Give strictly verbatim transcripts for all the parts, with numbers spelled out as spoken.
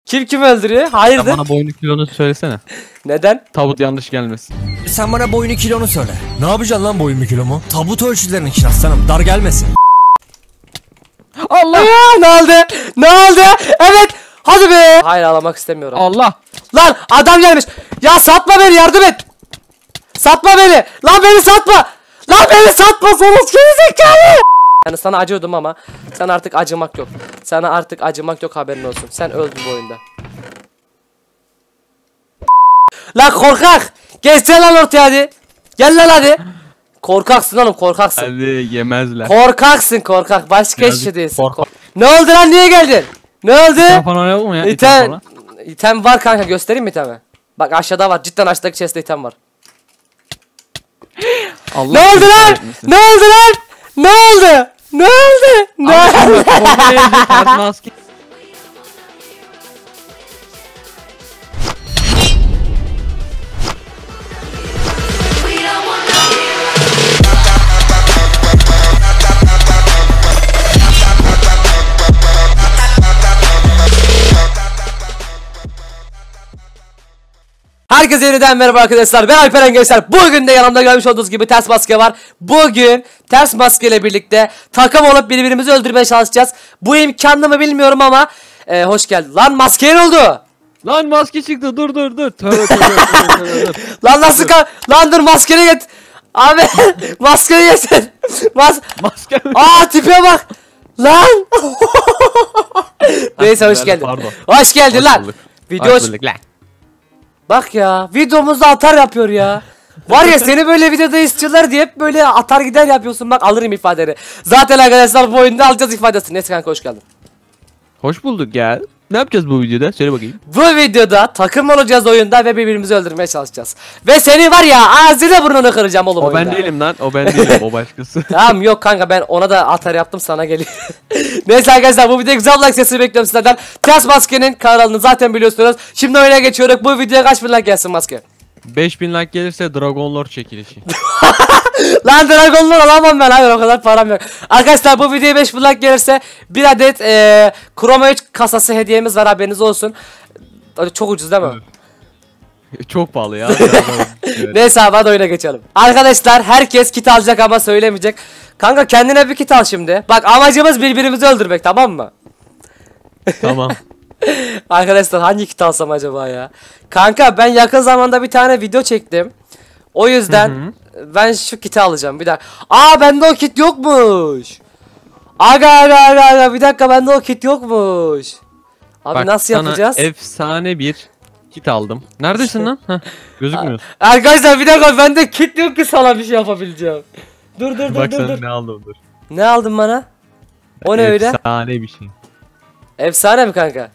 Kim kim öldürüyor? Hayırdır? Sen bana boyunu kilonu söylesene. Neden? Tabut yanlış gelmesin. Sen bana boyunu kilonu söyle. Ne yapacaksın lan boyumu kilomu? Tabut ölçülerini ki aslanım, dar gelmesin. Allah ya, ne oldu? Ne oldu? Evet. Hadi be. Hayır, ağlamak istemiyorum. Allah. Lan adam gelmiş. Ya satma beni, yardım et. Satma beni. Lan beni satma. Lan beni satma, sonuç gerizekalı. Yani sana acıyordum ama sana artık acımak yok. Sana artık acımak yok, haberin olsun. Sen öldün bu oyunda. Lan korkak. Geçsene lan ortaya hadi. Gel lan hadi. Korkaksın oğlum, korkaksın. Hadi yemezler. Korkaksın korkak. Başka hiçbir şey değilsin. Korkak. Ne oldu lan, niye geldin? Ne oldu? İtem falan oynayalım mı ya? İtem İtem, falan. item var kanka, göstereyim mi itemi? Bak aşağıda var, cidden aşağıdaki chest'te item var. Allah Ne oldu lan? Ne oldu lan? Ne oldu? Ne oldu? Ne oldu? Maske. Herkese yeniden merhaba arkadaşlar, ben Alperen Gençler. Bugün de yanımda görmüş olduğunuz gibi ters maske var. Bugün ters maskeyle birlikte takım olup birbirimizi öldürmeye çalışacağız. Bu imkanlı mı bilmiyorum ama e, hoş geldin. Lan maske ne oldu? Lan maske çıktı, dur dur dur. Tövbe tövbe tövbe tövbe. Lan nasıl ka lan dur, maskeni get. Abi maskeni getir. Mas Maske. Aa tipe bak. Lan. Neyse hoş geldin. Pardon. Hoş geldin Hoş lan. bulduk. Video Hoş bulduk lan. Bak ya, videomuzda atar yapıyor ya. Var ya, seni böyle videoda istiyorlar diye hep böyle atar gider yapıyorsun. Bak alırım ifadeni. Zaten arkadaşlar bu oyunda alacağız ifadesini. Neyse kanka, hoş geldin. Hoş bulduk ya. Ne yapacağız bu videoda? Söyle bakayım. Bu videoda takım olacağız oyunda ve birbirimizi öldürmeye çalışacağız. Ve seni var ya, ağzını burnunu kıracağım oğlum O oyunda. ben değilim lan. O ben değilim. O başkası. Tamam yok kanka, ben ona da atar yaptım, sana geliyor. Neyse arkadaşlar, bu videoya güzel like sesini bekliyorum sizlerden. Ters Maske'nin kanalını zaten biliyorsunuz. Şimdi oyuna geçiyoruz. Bu videoya kaç bin like gelsin Maske? beş bin like gelirse Dragon Lord çekilişi. Lan Dragon'lar alamam ben, hayır o kadar param yok. Arkadaşlar bu videoya beş bin like gelirse bir adet ee, Chroma üç kasası hediyemiz var, haberiniz olsun. Çok ucuz değil mi? Çok pahalı ya. Evet. Neyse abi, hadi oyuna geçelim. Arkadaşlar herkes kit alacak ama söylemeyecek. Kanka kendine bir kit al şimdi. Bak amacımız birbirimizi öldürmek, tamam mı? Tamam. Arkadaşlar hangi kit alsam acaba ya? Kanka ben yakın zamanda bir tane video çektim. O yüzden Hı hı. ben şu kiti alacağım bir dakika. Aa bende o kit yokmuş. Aga aga aga aga, bir dakika, bende o kit yokmuş. Abi Bak, nasıl sana yapacağız? efsane bir kit aldım. Neredesin lan? Heh, gözükmüyorsun. Arkadaşlar bir dakika, bende kit yok ki sana bir şey yapabileceğim. Dur dur dur Bak dur sana dur. ne aldım dur. Ne aldın bana? O ne öyle? Efsane bir şey. Efsane mi kanka?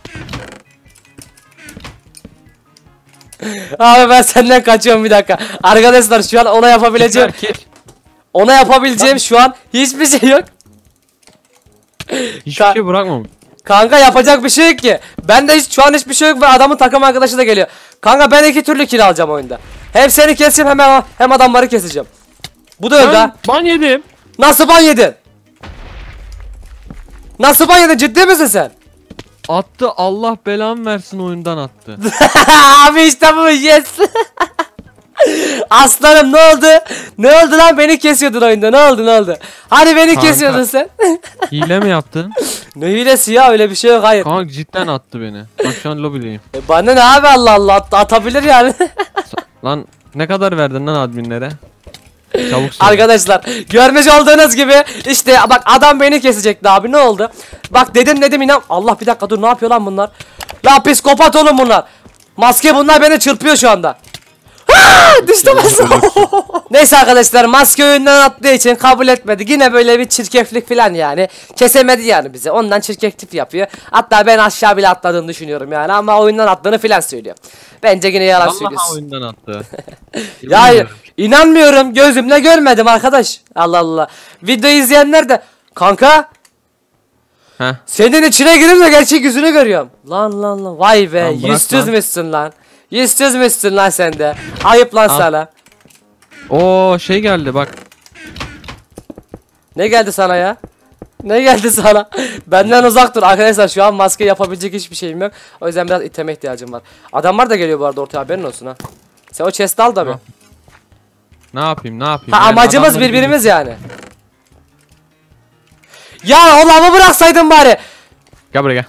Abi ben senden kaçıyorum bir dakika. Arkadaşlar şu an ona yapabileceğim Kit. ona yapabileceğim şu an hiçbir şey yok. Hiçbir Ka- şey bırakmamış. Kanka yapacak bir şey yok ki. Ben de hiç, şu an hiçbir şey yok ve adamın takım arkadaşı da geliyor. Kanka ben iki türlü kill alacağım oyunda. Hem seni keseceğim hem hem adamları keseceğim. Bu da öldü ha. Ben ban yedim. Nasıl ban yedin? Nasıl ban yedin, ciddi misin sen? Attı, Allah belamı versin, oyundan attı. Abi işte bu, yes. Aslanım ne oldu? Ne oldu lan, beni kesiyordun oyunda, ne oldu ne oldu? Hani beni Kanka. kesiyordun sen? Hile mi yaptın? Ne hilesi ya, öyle bir şey yok, hayır. Kanka cidden attı beni. Bak şu an lobideyim. E bana ne abi, Allah Allah, at atabilir yani. Lan ne kadar verdin lan adminlere? Çabuk söyle. Arkadaşlar görmüş olduğunuz gibi işte bak, adam beni kesecekti abi, ne oldu? Bak dedim dedim inan. Allah bir dakika dur, ne yapıyor lan bunlar? La psikopat oğlum bunlar. Maske, bunlar beni çırpıyor şu anda. Düştüm. Neyse arkadaşlar, maske oyundan attığı için kabul etmedi. Yine böyle bir çirkeflik falan yani. Kesemedi yani bize. Ondan çirkeflik yapıyor. Hatta ben aşağı bile atladığını düşünüyorum yani, ama oyundan attığını falan söylüyor. Bence yine yalan Vallahi söylüyorsun. oyundan attı. Ya hayır, inanmıyorum, gözümle görmedim arkadaş. Allah Allah. Videoyu izleyenler de kanka Heh. senin içine girince gerçek yüzünü görüyorum. Lan lan lan, vay be, Lan bırak yüz lan. müsün lan. Yüz müsün lan sen de. Ayıp lan Al. sana. Oo şey geldi bak. Ne geldi sana ya? Ne geldi sana? Benden uzak dur arkadaşlar, şu an maske yapabilecek hiçbir şeyim yok. O yüzden biraz iteme ihtiyacım var. Adamlar da geliyor bu arada ortaya, haberin olsun ha. Sen o chest'i al da bir. Ne yapayım ne yapayım? Ha, Yani amacımız adamları birbirimiz yani. Ya o lavı bıraksaydın bari. Gel buraya gel.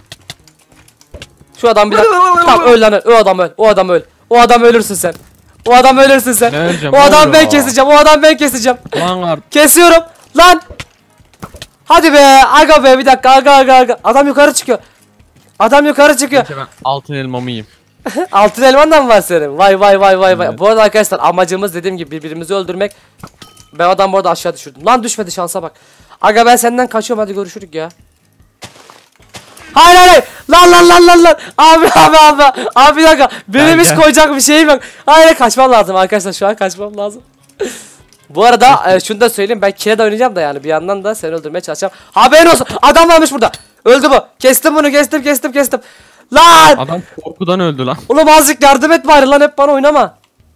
Şu adam bir dakika. Tamam öl lan öl. O adam öl. O adam öl. O adam ölürsün sen. O adam ölürsün sen. Ne öleceğim, O ne adam ben oluyor? keseceğim. O adam ben keseceğim. Lan var. Kesiyorum. Lan. Hadi be. Aga be bir dakika. Aga aga aga. Adam yukarı çıkıyor. Adam yukarı çıkıyor. Neyse ben altın elmamı yiyeyim. Altın elman da mı var senin? Vay vay vay vay vay. Evet. Bu arada arkadaşlar amacımız dediğim gibi birbirimizi öldürmek. Ben adam bu arada aşağı düşürdüm. Lan düşmedi, şansa bak. Aga ben senden kaçıyorum, hadi görüşürük ya. Hayır hayır hayır. Lan lan lan lan lan. Abi abi abi. Abi bir dakika. Benim hiç gel. koyacak bir şeyim yok. Hayır, kaçmam lazım arkadaşlar, şu an kaçmam lazım. Bu arada e, şunu da söyleyeyim, ben kile de oynayacağım da yani bir yandan da seni öldürmeye çalışacağım. Haberin olsun, adam varmış burada. Öldü bu. Kestim bunu, kestim kestim kestim. Lan. Adam korkudan öldü lan. Oğlum azıcık yardım et bari lan, hep bana oynama.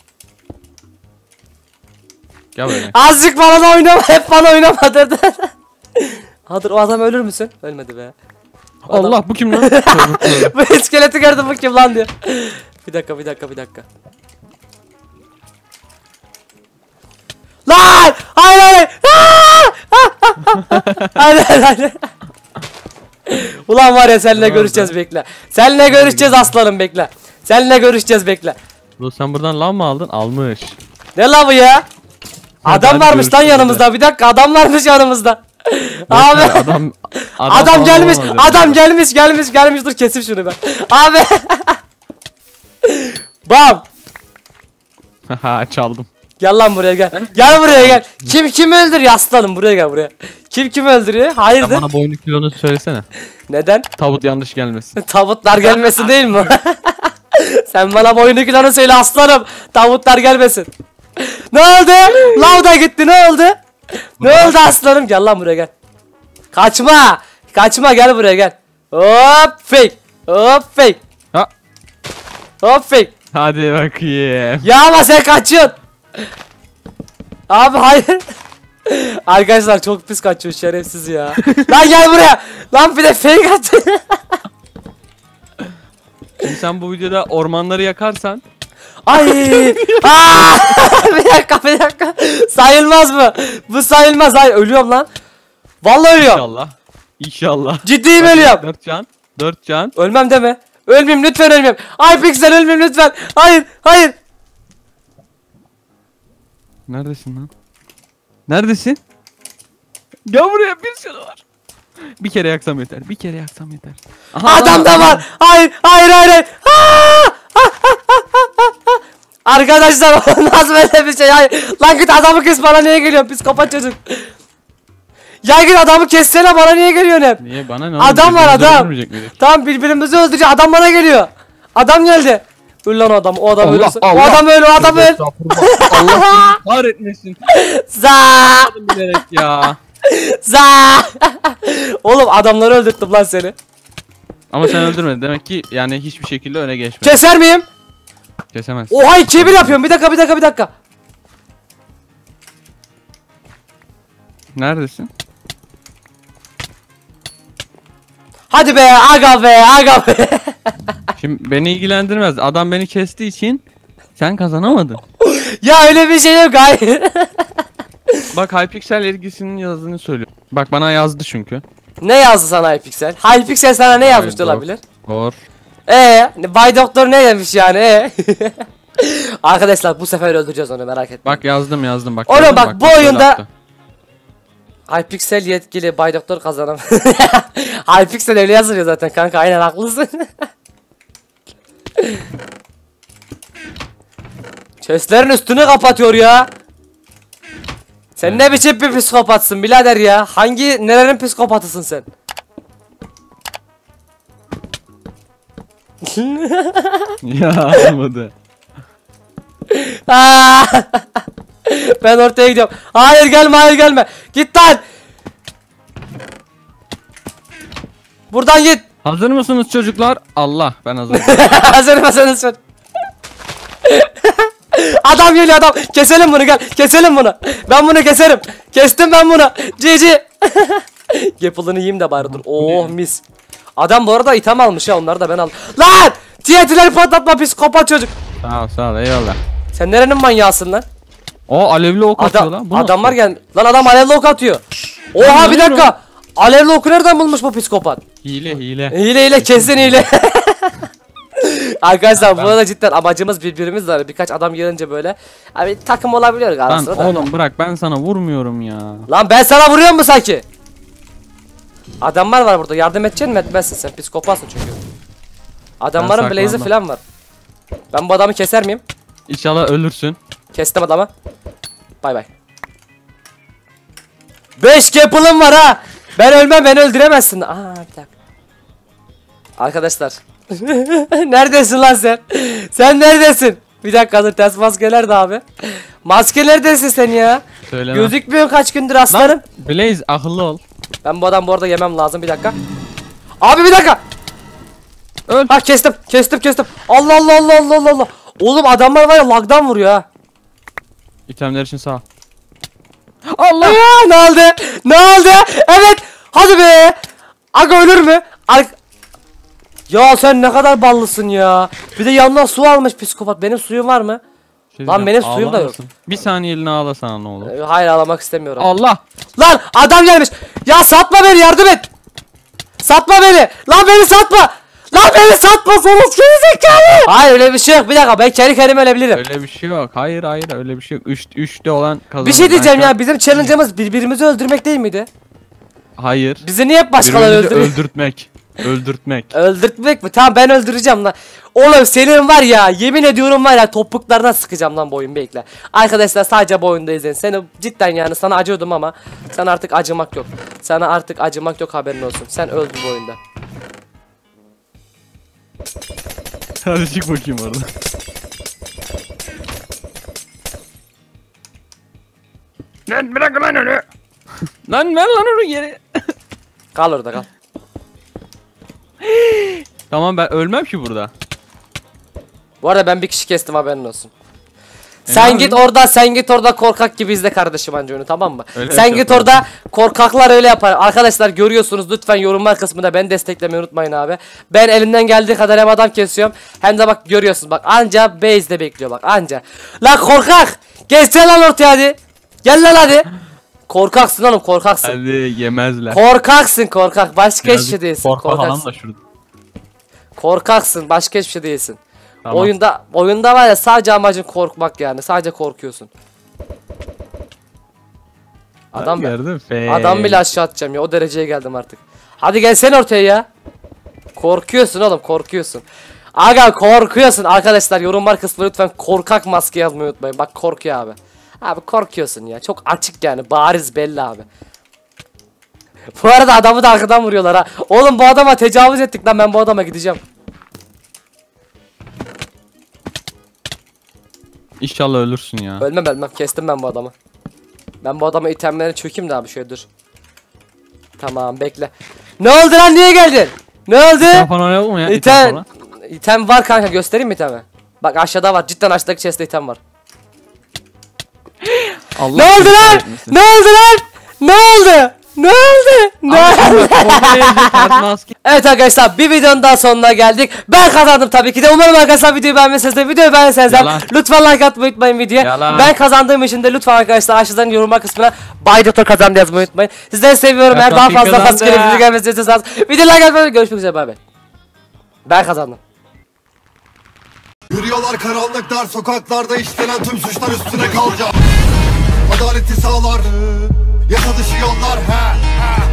Gel buraya. Azıcık bana da oynama, hep bana oynama dedi. Hadır, o adam ölür müsün? Ölmedi be. Adam- Allah bu kim lan? Bu iskeleti gördüm, bu kim lan diyor. Bir dakika bir dakika bir dakika. Lan! Hayır hayır! Aa! Hayır hayır hayır. Ulan var ya, seninle görüşeceğiz bekle. Seninle görüşeceğiz aslanım, bekle. Seninle görüşeceğiz bekle. Bu sen buradan lan mı aldın? Almış. Ne lavı ya? Adam Hadi varmış lan görüşürüz yanımızda. Bir dakika, adam varmış yanımızda. Abi Boş ver, adam adam, falan gelmiş. olamaz Adam yani. gelmiş, gelmiş, gelmiş. Dur kesim şunu ben. Abi. Bam. Haha çaldım. Gel lan buraya gel. Gel buraya gel. Kim kimi öldürüyor aslanım, buraya gel buraya. Kim kimi öldürüyor? Ya Hayırdır? bana boynu kilonu söylesene. Neden? Tabut yanlış gelmesin. Tavutlar gelmesin değil mi? Sen bana boynu kilonu söyle aslanım. Tavutlar gelmesin. Ne oldu? Lav da gitti, ne oldu? Ne oldu aslanım? Gel lan buraya gel. Kaçma. Kaçma, gel buraya gel. Hop fake. Hop fake. Ha. Hop fake. Hadi bakayım. Ya ama sen kaçıyorsun. Abi hayır. Arkadaşlar çok pis kaçıyor şerefsiz ya. Lan gel buraya. Lan bir de fake attı. Şimdi sen bu videoda ormanları yakarsan Ay. Aa! Bir dakika bir dakika. Sayılmaz mı? Bu sayılmaz. Hayır, ölüyorum lan. Vallahi ölüyorum. inşallah. İnşallah. Ciddiyim, ölüyorum. Dört can. Dört can. Ölmem deme. Ölmeyeyim lütfen, ölmeyeyim. Ay piksel, ölmeyeyim lütfen. Hayır hayır. Neredesin lan? Neredesin? Gel buraya, bir sürü var. Bir kere yaksam yeter. Bir kere yaksam yeter. Aha, Adam da var. Hayır hayır hayır. hayır. Aa! Arkadaşlar olmaz böyle bir şey. Hayır. Lan git adamı kes, bana niye geliyorsun psikopat çocuk. Ya git adamı kessene, bana niye geliyorsun hep? Niye bana ne? Adam var, Birbirimizi adam. öldürmeyecek miydik? Tamam birbirimizi öldüreceğiz, adam bana geliyor. Adam geldi. Öl lan o adam, o adam Allah, ölürsün. O Allah. adam öl, o adam öl. Allah seni kahretmesin. Za! Adam bilerek ya. Za! Oğlum adamları öldürttüm lan seni. Ama sen öldürmedin. Demek ki yani hiçbir şekilde öne geçmedin. Keser miyim? Kesemez. Oha ikiye bir yapıyorum. Bir dakika bir dakika bir dakika. Neredesin? Hadi be aga be aga be. Şimdi beni ilgilendirmez. Adam beni kestiği için sen kazanamadın. Ya öyle bir şey yok, hayır. Bak Hypixel ilgisinin yazdığını söylüyor. Bak bana yazdı çünkü. Ne yazdı sana Hypixel? Hypixel sana ne yazmış Bay olabilir? Doğru. Ee, Bay Doktor ne demiş yani? Ee? Arkadaşlar bu sefer öldüreceğiz onu, merak etme. Bak yazdım yazdım bak. Oğlum gördün mü? bak, bu böyle oyunda- yaptı. Hypixel yetkili Bay Doktor kazanam. Hypixel öyle yazıyor zaten kanka, aynen haklısın. Chestlerin üstünü kapatıyor ya. Sen ne biçim bir psikopatsın birader ya? Hangi nelerin psikopatısın sen? Ya olmadı. Aa! Ben ortaya gidiyorum. Hayır gelme, hayır gelme. Git lan. Buradan git. Hazır mısınız çocuklar? Allah ben hazırım. Hazır mısınız sen? Adam geliyor adam. Keselim bunu, gel. Keselim bunu. Ben bunu keserim. Kestim ben bunu. Cici. Gapılını yiyeyim de bari dur. Oh mis. Adam bu arada item almış ya, onları da ben aldım. Lan! T N T'leri patlatma psikopat çocuk. Sağ ol sağ ol eyvallah. Sen nerenin manyağısın lan? O alevli ok atıyor Adam, lan. Bu adamlar nasıl? gel. Lan adam alevli ok atıyor. Oha bir görüyorum. dakika. Alevli oku nereden bulmuş bu psikopat? Hile hile. Hile hile kesin hile. Arkadaşlar bu arada cidden amacımız birbirimiz var. Birkaç adam gelince böyle abi takım olabiliyor Lan galiba. oğlum bırak, ben sana vurmuyorum ya. Lan ben sana vuruyorum mu sanki? Adamlar var burada, yardım edeceksin mi etmezsin, sen psikopatsın çünkü. Adamların Ben blaze'i saklandım. falan var. Ben bu adamı keser miyim? İnşallah ölürsün. Kestim adamı. Bay bay. beş gapılım var ha. Ben ölmem, beni öldüremezsin. Aa bir dakika. Arkadaşlar. Neredesin lan sen? Sen neredesin? Bir dakika dur, ters maske nerede abi? Maske neredesin sen ya? Söyleme. Gözükmüyor kaç gündür aslanım. Blaze akıllı ol. Ben bu adam bu arada yemem lazım, bir dakika. Abi bir dakika. Öl. Ha kestim kestim kestim. Allah Allah Allah Allah Allah Allah. Oğlum adamlar var ya lagdan vuruyor ha. İtemler için sağ ol. Allah. Aa, ne oldu? Ne oldu? Evet. Hadi be. Aga ölür mü? Ar ya sen ne kadar ballısın ya. Bir de yanına su almış psikopat. Benim suyum var mı? Şey Lan diyeceğim, benim suyum da ağlar yok. mısın? Bir saniyeliğine ağlasana ne olur. Ee, Hayır ağlamak istemiyorum. Allah. Lan adam gelmiş. Ya satma beni, yardım et. Satma beni. Lan beni satma. Lan beni satmasanız gerizekalı. Hayır öyle bir şey yok. Bir dakika ben kendi kendime ölebilirim. Öyle bir şey yok. Hayır hayır öyle bir şey yok. Üç, üçte olan kazanır. Bir şey diyeceğim Ben şu an- ya, bizim challenge'ımız birbirimizi öldürmek değil miydi? Hayır. Bizi niye hep başkaları Birbirimizi öldürüyor? öldürtmek. Öldürtmek. Öldürtmek mi? Tamam ben öldüreceğim lan. Oğlum senin var ya, yemin ediyorum var ya, topuklarına sıkacağım lan bu oyun, bekle. Arkadaşlar sadece bu oyunda izleyin. Seni cidden yani sana acıyordum ama sana artık acımak yok. Sana artık acımak yok, haberin olsun. Sen öldün bu oyunda. Hadi çık bakayım orada. Lan bırak lan onu. Lan ver lan onu geri. Kal orada kal. Tamam ben ölmem ki burada. Bu arada ben bir kişi kestim, haberin olsun. E, Sen ne git yapayım? orada, sen git orada korkak gibi izle kardeşim anca oyunu, tamam mı? Öyle sen yap git ya. orada, korkaklar öyle yapar. Arkadaşlar görüyorsunuz, lütfen yorumlar kısmında beni desteklemeyi unutmayın abi. Ben elimden geldiği kadar hem adam kesiyorum hem de bak görüyorsunuz, bak anca base'de bekliyor bak anca. Lan korkak! Geçsene lan ortaya hadi. Gel lan hadi. Korkaksın oğlum, korkaksın. Hadi yemezler. Korkaksın korkak, başka hiçbir Birazcık şey değilsin. korkma falan Korkaksın. da şurada. Korkaksın, başka hiçbir şey değilsin. Tamam. Oyunda oyunda var ya, sadece amacın korkmak yani. Sadece korkuyorsun. Adam Ben gördüm, fe. adam bile aşağı atacağım ya, o dereceye geldim artık. Hadi gelsene ortaya ya. Korkuyorsun oğlum, korkuyorsun. Aga korkuyorsun arkadaşlar, yorumlar kısmına lütfen korkak maske yazmayı unutmayın. Bak korkuyor abi. Abi korkuyorsun ya, çok açık yani, bariz belli abi. Bu arada adamı da arkadan vuruyorlar ha. Oğlum bu adama tecavüz ettik lan, ben bu adama gideceğim. İnşallah ölürsün ya. Ölmem ölmem, kestim ben bu adamı. Ben bu adama itemlerini çökeyim de abi, şöyle dur. Tamam bekle. Ne oldu lan, niye geldin? Ne oldu? İtem falan yok mu ya? İtem İtem, falan. item var kanka, göstereyim mi itemi? Bak aşağıda var, cidden aşağıdaki chest'te item var. Allah Ne oldu seni lan? kahretmesin. Ne oldu lan? Ne oldu? Ne oldu? Ne oldu? Evet arkadaşlar, bir videonun daha sonuna geldik. Ben kazandım tabii ki de. Umarım arkadaşlar videoyu beğenmişsiniz de, videoyu beğendiyseniz de Yalan. lütfen like atmayı unutmayın videoya. Yalan. Ben kazandığım için de lütfen arkadaşlar aşağıdan yorumlar kısmına Bay Doktor kazandı yazmayı unutmayın. Sizleri seviyorum. Eğer daha Tabii fazla kazandı. fazla video gelmesini istiyorsanız video like atmayı, görüşmek üzere, bay bay. Ben kazandım. Yürüyorlar karanlık dar sokaklarda, işlenen tüm suçlar üstüne kalacak. Adaleti sağlar, yasa dışı yollar he, he.